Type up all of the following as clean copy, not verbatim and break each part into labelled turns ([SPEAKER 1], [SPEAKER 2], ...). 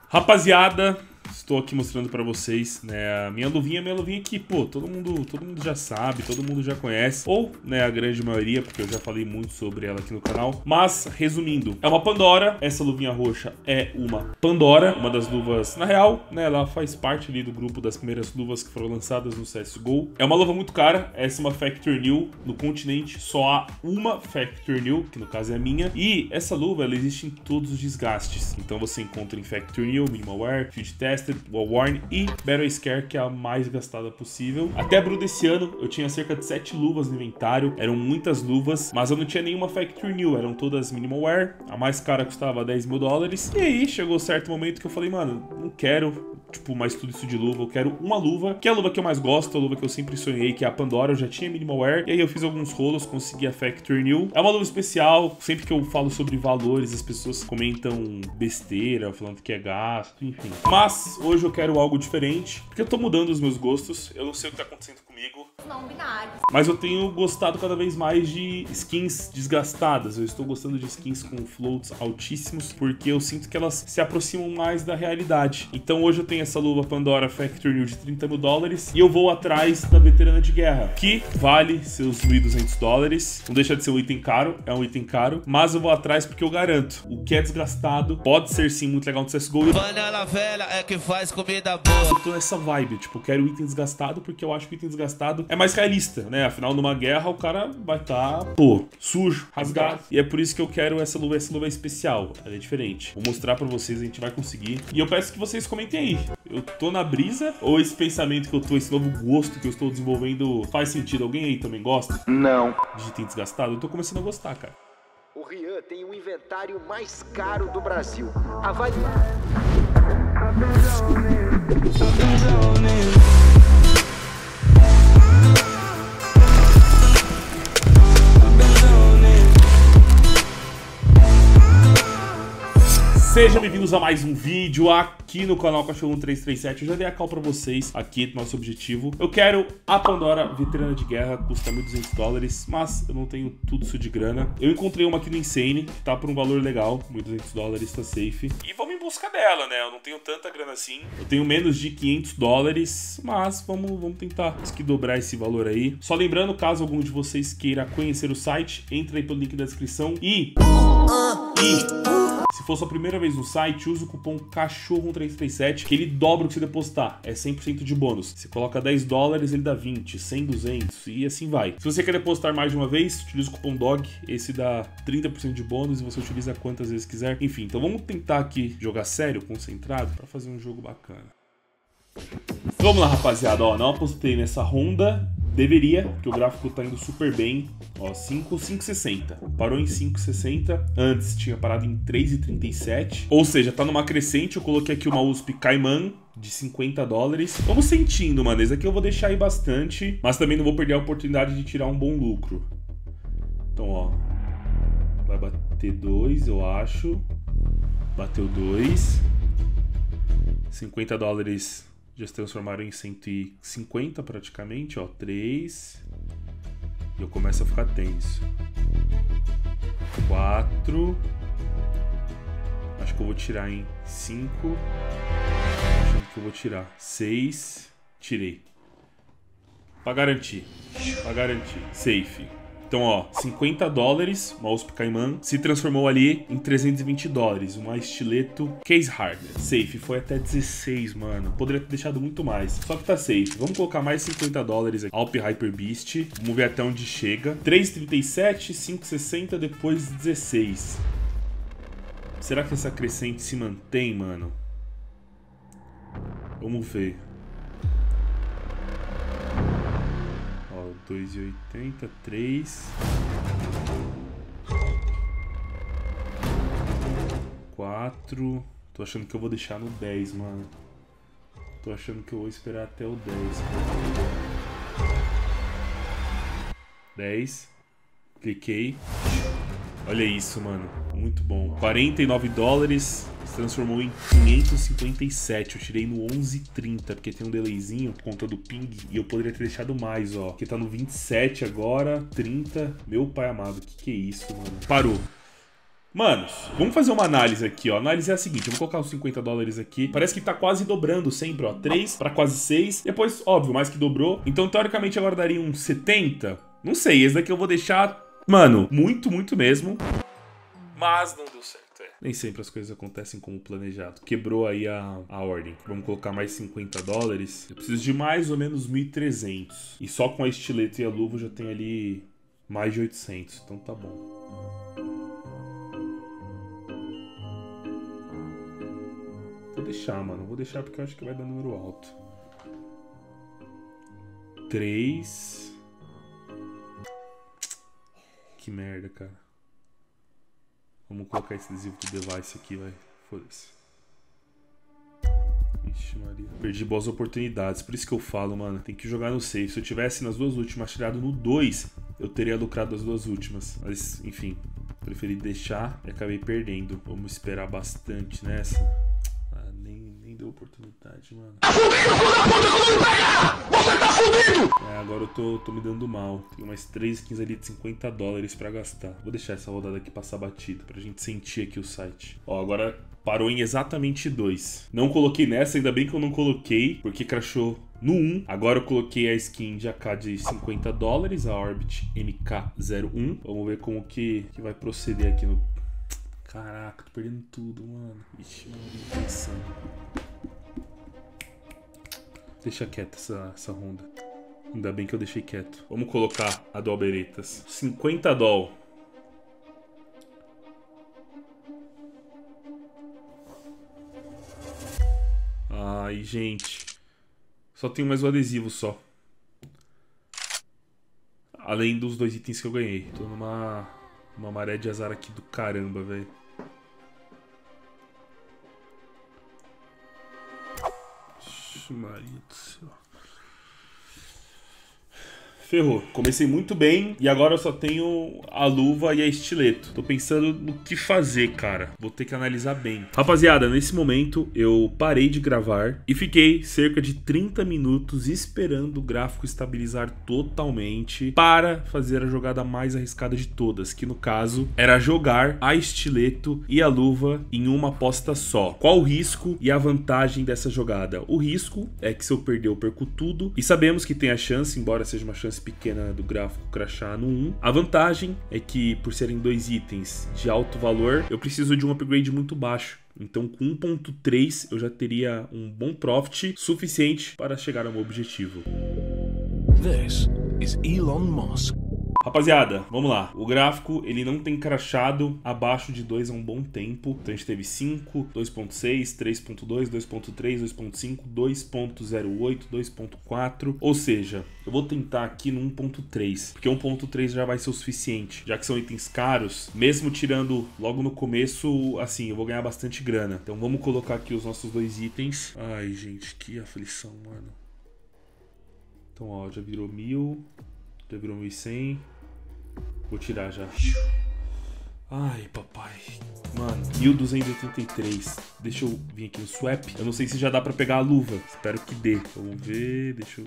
[SPEAKER 1] Rapaziada, estou aqui mostrando pra vocês, né, a minha luvinha que, pô, todo mundo já sabe, todo mundo já conhece, ou, né, a grande maioria, porque eu já falei muito sobre ela aqui no canal. Mas, resumindo, é uma Pandora, essa luvinha roxa é uma Pandora, uma das luvas, na real, né, ela faz parte ali do grupo das primeiras luvas que foram lançadas no CSGO. É uma luva muito cara, essa é uma Factory New, no continente só há uma Factory New, que no caso é a minha, e essa luva, ela existe em todos os desgastes, então você encontra em Factory New, Minimal Wear, Field Tested, Well Worn e Battle Scare, que é a mais gastada possível. Até abril desse ano, eu tinha cerca de 7 luvas no inventário, eram muitas luvas, mas eu não tinha nenhuma Factory New, eram todas Minimal Wear, a mais cara custava 10 mil dólares, e aí chegou certo momento que eu falei, mano, não quero, tipo, mais tudo isso de luva, eu quero uma luva, que é a luva que eu mais gosto, a luva que eu sempre sonhei, que é a Pandora, eu já tinha Minimal Wear, e aí eu fiz alguns rolos, consegui a Factory New. É uma luva especial, sempre que eu falo sobre valores, as pessoas comentam besteira, falando que é gasto, enfim. Mas hoje eu quero algo diferente, porque eu tô mudando os meus gostos, eu não sei o que tá acontecendo comigo.
[SPEAKER 2] Não binários.
[SPEAKER 1] Mas eu tenho gostado cada vez mais de skins desgastadas. Eu estou gostando de skins com floats altíssimos, porque eu sinto que elas se aproximam mais da realidade. Então hoje eu tenho essa luva Pandora Factory New de 30 mil dólares e eu vou atrás da Veterana de Guerra, que vale seus 1.200 dólares. Não deixa de ser um item caro, é um item caro, mas eu vou atrás porque eu garanto, o que é desgastado pode ser sim muito legal no CSGO.
[SPEAKER 3] Panela velha é que faz comida boa.
[SPEAKER 1] Eu tô nessa vibe, tipo, eu quero item desgastado porque eu acho que o item desgastado é mais realista, né? Afinal, numa guerra, o cara vai estar, pô, sujo, rasgado. E é por isso que eu quero essa luva é especial. Ela é diferente. Vou mostrar pra vocês, a gente vai conseguir. E eu peço que vocês comentem aí. Eu tô na brisa? Ou esse pensamento que eu tô, esse novo gosto que eu estou desenvolvendo faz sentido? Alguém aí também gosta?
[SPEAKER 4] Não.
[SPEAKER 1] De item desgastado? Eu tô começando a gostar, cara.
[SPEAKER 4] O Rian tem o inventário mais caro do Brasil. Avalie.
[SPEAKER 1] Sejam bem-vindos a mais um vídeo aqui no canal Cachorro 1337. Eu já dei a call pra vocês aqui do nosso objetivo. Eu quero a Pandora Veterana de Guerra, custa 1.200 dólares, mas eu não tenho tudo isso de grana. Eu encontrei uma aqui no Insane, que tá por um valor legal, 1.200 dólares, tá safe. E vamos em busca dela, né? Eu não tenho tanta grana assim. Eu tenho menos de 500 dólares, mas vamos tentar dobrar esse valor aí. Só lembrando, caso algum de vocês queira conhecer o site, entra aí pelo link da descrição e se for sua primeira vez no site, usa o cupom CACHORRO1337, que ele dobra o que você depositar. É 100% de bônus. Você coloca 10 dólares, ele dá 20, 100, 200 e assim vai. Se você quer depositar mais de uma vez, utiliza o cupom DOG. Esse dá 30% de bônus e você utiliza quantas vezes quiser. Enfim, então vamos tentar aqui jogar sério, concentrado, pra fazer um jogo bacana. Vamos lá, rapaziada. Ó, não apostei nessa ronda. Deveria, porque o gráfico tá indo super bem. Ó, 5,60. Parou em 5,60. Antes tinha parado em 3,37. Ou seja, tá numa crescente. Eu coloquei aqui uma USP Cayman de 50 dólares. Vamos sentindo, mano. Esse aqui eu vou deixar aí bastante. Mas também não vou perder a oportunidade de tirar um bom lucro. Então, ó. Vai bater 2, eu acho. Bateu 2. 50 dólares... já se transformaram em 150 praticamente, ó, 3. E eu começo a ficar tenso. 4. Acho que eu vou tirar em 5. Achando que eu vou tirar 6. Tirei. Pra garantir. Pra garantir. Safe. Então, ó, 50 dólares, uma USP Cayman, se transformou ali em 320 dólares, uma estileto case harder. Safe, foi até 16, mano. Poderia ter deixado muito mais, só que tá safe. Vamos colocar mais 50 dólares aqui. Alp Hyper Beast, vamos ver até onde chega. 3,37, 5,60, depois 16. Será que essa crescente se mantém, mano? Vamos ver. 2,80, 3, 4. Tô achando que eu vou deixar no 10, mano. Tô achando que eu vou esperar até o 10. 10. Cliquei. Olha isso, mano. Muito bom. 49 dólares. Se transformou em 557. Eu tirei no 11,30, porque tem um delayzinho por conta do ping. E eu poderia ter deixado mais, ó. Porque tá no 27 agora. 30. Meu pai amado, que é isso, mano? Parou. Manos, vamos fazer uma análise aqui, ó. A análise é a seguinte, eu vou colocar os 50 dólares aqui. Parece que tá quase dobrando sempre, ó. 3 para quase 6. Depois, óbvio, mais que dobrou. Então, teoricamente, agora daria uns 70. Não sei, esse daqui eu vou deixar, mano, muito, muito mesmo. Mas não deu certo, Nem sempre as coisas acontecem como planejado. Quebrou aí a ordem. Vamos colocar mais 50 dólares. Eu preciso de mais ou menos 1.300. E só com a estileta e a luva eu já tenho ali mais de 800. Então tá bom. Vou deixar, mano. Vou deixar porque eu acho que vai dar número alto. 3. Que merda, cara. Vamos colocar esse adesivo do device aqui, vai. Foda-se. Ixi, Maria. Perdi boas oportunidades. Por isso que eu falo, mano. Tem que jogar no safe. Se eu tivesse nas duas últimas tirado no 2, eu teria lucrado as duas últimas. Mas, enfim. Preferi deixar e acabei perdendo. Vamos esperar bastante nessa. Nem deu oportunidade, mano. Tá fudido, filho da puta, quando pegar! Você tá fudido! Agora eu tô me dando mal. Tenho mais 3 skins ali de 50 dólares pra gastar. Vou deixar essa rodada aqui passar batida, pra gente sentir aqui o site. Ó, agora parou em exatamente 2. Não coloquei nessa, ainda bem que eu não coloquei, porque crashou no 1. Agora eu coloquei a skin de AK de 50 dólares, a Orbit MK01. Vamos ver como que vai proceder aqui no... Caraca, tô perdendo tudo, mano. Ixi, mano, pensando. Deixa quieta essa ronda. Ainda bem que eu deixei quieto. Vamos colocar a do Alberetas. 50 doll. Ai, gente. Só tenho mais o adesivo só. Além dos 2 itens que eu ganhei. Tô numa maré de azar aqui do caramba, velho. Maria do céu. Ferrou. Comecei muito bem e agora eu só tenho a luva e a estileto. Tô pensando no que fazer, cara. Vou ter que analisar bem. Rapaziada, nesse momento eu parei de gravar e fiquei cerca de 30 minutos esperando o gráfico estabilizar totalmente para fazer a jogada mais arriscada de todas, que no caso era jogar a estileto e a luva em uma aposta só. Qual o risco e a vantagem dessa jogada? O risco é que se eu perder eu perco tudo e sabemos que tem a chance, embora seja uma chance pequena do gráfico crashar no 1. A vantagem é que, por serem 2 itens de alto valor, eu preciso de um upgrade muito baixo. Então, com 1.3, eu já teria um bom profit suficiente para chegar ao meu objetivo. This is Elon Musk. Rapaziada, vamos lá. O gráfico, ele não tem crashado abaixo de 2 há um bom tempo. Então a gente teve 5, 2.6, 3.2, 2.3, 2.5, 2.08, 2.4. Ou seja, eu vou tentar aqui no 1.3, porque 1.3 já vai ser o suficiente. Já que são itens caros, mesmo tirando logo no começo, assim, eu vou ganhar bastante grana. Então vamos colocar aqui os nossos 2 itens. Ai, gente, que aflição, mano. Então, ó, já virou 1.000... Já virou 1.100. Vou tirar já. Ai, papai. Mano, 1.283. Deixa eu vir aqui no swap. Eu não sei se já dá pra pegar a luva. Espero que dê. Vamos ver. Deixa eu...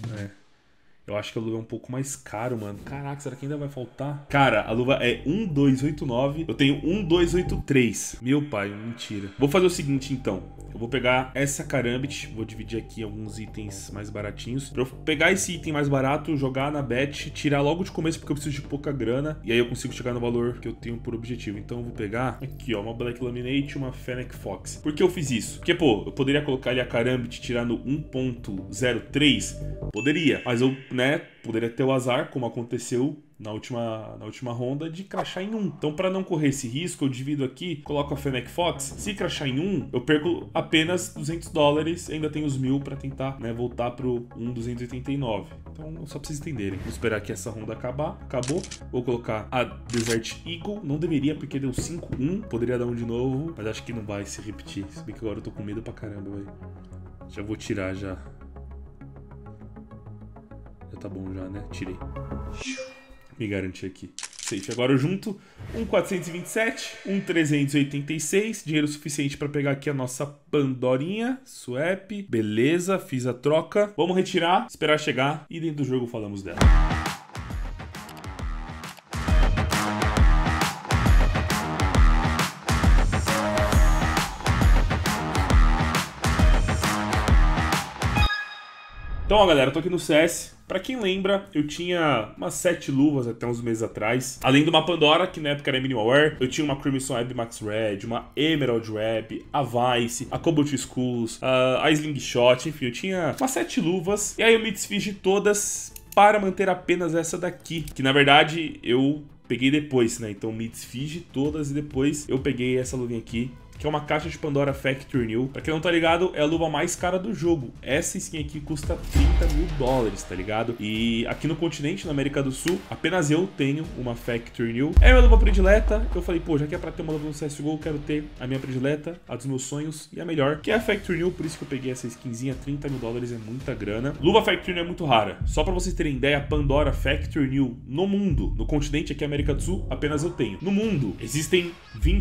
[SPEAKER 1] Eu acho que a luva é um pouco mais caro, mano. Caraca, será que ainda vai faltar? Cara, a luva é 1289. Eu tenho 1283. Meu pai, mentira. Vou fazer o seguinte, então. Eu vou pegar essa Karambit. Vou dividir aqui alguns itens mais baratinhos. Pra eu pegar esse item mais barato, jogar na bet, tirar logo de começo, porque eu preciso de pouca grana. E aí eu consigo chegar no valor que eu tenho por objetivo. Então eu vou pegar aqui, ó, uma Black Laminate e uma Fennec Fox. Por que eu fiz isso? Porque, pô, eu poderia colocar ali a Karambit e tirar no 1.03? Poderia. Mas eu... poderia ter o azar, como aconteceu na última ronda, de crashar em 1. Então, para não correr esse risco, eu divido aqui, coloco a Fennec Fox. Se crashar em 1, eu perco apenas 200 dólares, ainda tenho os 1.000 para tentar, voltar pro 1.289. Então, só pra vocês entenderem. Vou esperar que essa ronda acabar. Acabou. Vou colocar a Desert Eagle. Não deveria, porque deu 5-1. Poderia dar um de novo, mas acho que não vai se repetir. Se bem que agora eu tô com medo pra caramba, velho. Já vou tirar, já. Tá bom já, né? Tirei. Me garanti aqui. Safe. Agora eu junto 1.427, 1.386. Dinheiro suficiente para pegar aqui a nossa Pandorinha. Swap. Beleza, fiz a troca. Vamos retirar, esperar chegar e dentro do jogo falamos dela. Então, ó, galera, tô aqui no CS. Pra quem lembra, eu tinha umas 7 luvas até uns meses atrás. Além de uma Pandora, que na época era Minimalware, eu tinha uma Crimson Web Max Red, uma Emerald Web, a Vice, a Cobalt Skulls, a Slingshot, enfim, eu tinha umas 7 luvas. E aí eu me desfiz de todas para manter apenas essa daqui, que na verdade eu peguei depois, né? Então me desfiz de todas e depois eu peguei essa luvinha aqui, que é uma caixa de Pandora Factory New. Pra quem não tá ligado, é a luva mais cara do jogo. Essa skin aqui custa $30 mil, tá ligado? E aqui no continente, na América do Sul, apenas eu tenho uma Factory New. É a minha luva predileta. Eu falei, pô, já que é pra ter uma luva no CSGO, eu quero ter a minha predileta, a dos meus sonhos e a melhor, que é a Factory New. Por isso que eu peguei essa skinzinha. $30 mil é muita grana. Luva Factory New é muito rara. Só pra vocês terem ideia, a Pandora Factory New no mundo, no continente aqui, América do Sul, apenas eu tenho. No mundo, existem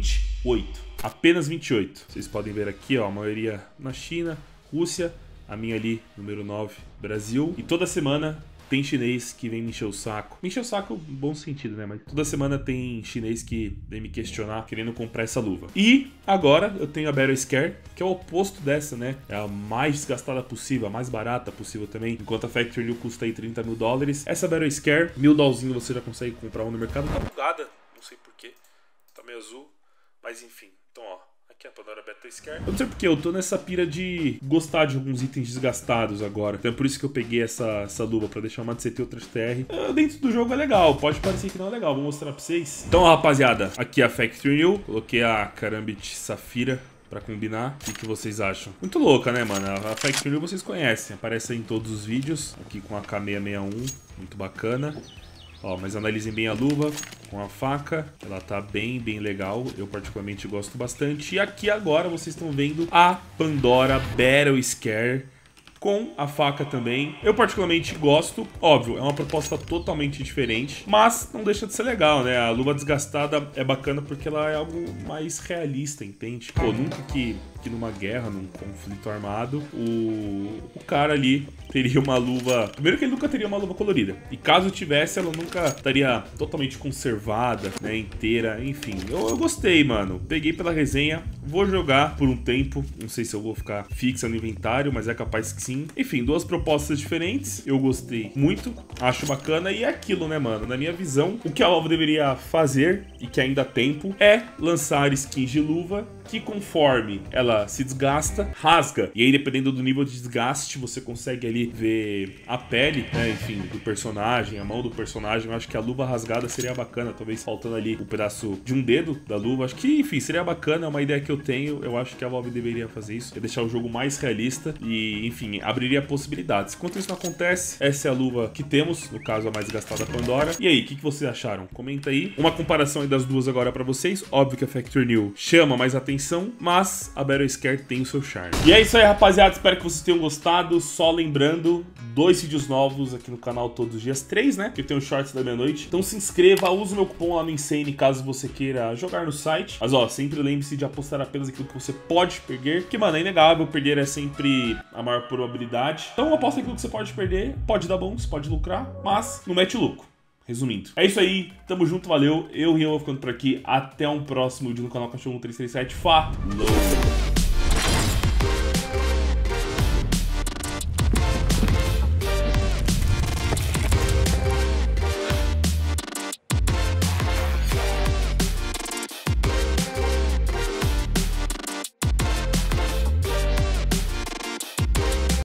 [SPEAKER 1] 28. Apenas 28. Vocês podem ver aqui, ó, a maioria na China, Rússia, a minha ali, número 9, Brasil. E toda semana tem chinês que vem me encher o saco. Me encher o saco no bom sentido, né? Mas toda semana tem chinês que vem me questionar, querendo comprar essa luva. E agora eu tenho a Battle Scare, que é o oposto dessa, né? É a mais desgastada possível, a mais barata possível também. Enquanto a Factory New custa aí $30 mil. Essa Battle Scare, $1000 você já consegue comprar uma no mercado. Tá bugada, não sei porquê. Tá meio azul, mas enfim. Então, ó, aqui é a Pandora Battle Scare. Eu não sei porque eu tô nessa pira de gostar de alguns itens desgastados agora. Então é por isso que eu peguei essa luva, pra deixar uma de CT e outra de TR. Dentro do jogo é legal, pode parecer que não é legal, vou mostrar pra vocês. Então, ó, rapaziada, aqui é a Factory New. Coloquei a Karambit Safira pra combinar. O que vocês acham? Muito louca, né, mano? A Factory New vocês conhecem, aparece em todos os vídeos. Aqui com a K661, muito bacana. Ó, mas analisem bem a luva com a faca, ela tá bem legal, eu particularmente gosto bastante. E aqui agora vocês estão vendo a Pandora Battle Scare com a faca também. Eu particularmente gosto, óbvio, é uma proposta totalmente diferente, mas não deixa de ser legal, né? A luva desgastada é bacana porque ela é algo mais realista, entende? Pô, nunca que numa guerra, num conflito armado, o cara ali teria uma luva... Primeiro que ele nunca teria uma luva colorida. E caso tivesse, ela nunca estaria totalmente conservada, né, inteira, enfim. Eu gostei, mano. Peguei pela resenha, vou jogar por um tempo. Não sei se eu vou ficar fixa no inventário, mas é capaz que sim. Enfim, duas propostas diferentes. Eu gostei muito, acho bacana. E é aquilo, né, mano? Na minha visão, o que a Valve deveria fazer, e que ainda há tempo, é lançar skins de luva que conforme ela se desgasta, rasga. E aí, dependendo do nível de desgaste, você consegue ali ver a pele, né, enfim, do personagem, a mão do personagem. Eu acho que a luva rasgada seria bacana, talvez faltando ali um pedaço de um dedo da luva. Acho que, enfim, seria bacana, é uma ideia que eu tenho. Eu acho que a Valve deveria fazer isso, é deixar o jogo mais realista e, enfim, abriria possibilidades. Enquanto isso não acontece, essa é a luva que temos, no caso a mais gastada, Pandora. E aí, o que vocês acharam? Comenta aí. Uma comparação aí das duas agora pra vocês. Óbvio que a Factory New chama mais atenção, mas a Battle Scare tem o seu charme. E é isso aí, rapaziada, espero que vocês tenham gostado. Só lembrando, 2 vídeos novos aqui no canal todos os dias, 3, né, que tem o shorts da meia-noite. Então se inscreva, use o meu cupom lá no Insane caso você queira jogar no site. Mas ó, sempre lembre-se de apostar apenas aquilo que você pode perder, porque, mano, é inegável, perder é sempre a maior probabilidade. Então aposta aquilo que você pode perder, pode dar bom, você pode lucrar, mas não mete o louco. Resumindo, é isso aí, tamo junto, valeu, eu e eu vou ficando por aqui, até um próximo vídeo no canal Cachorro 1337, falou!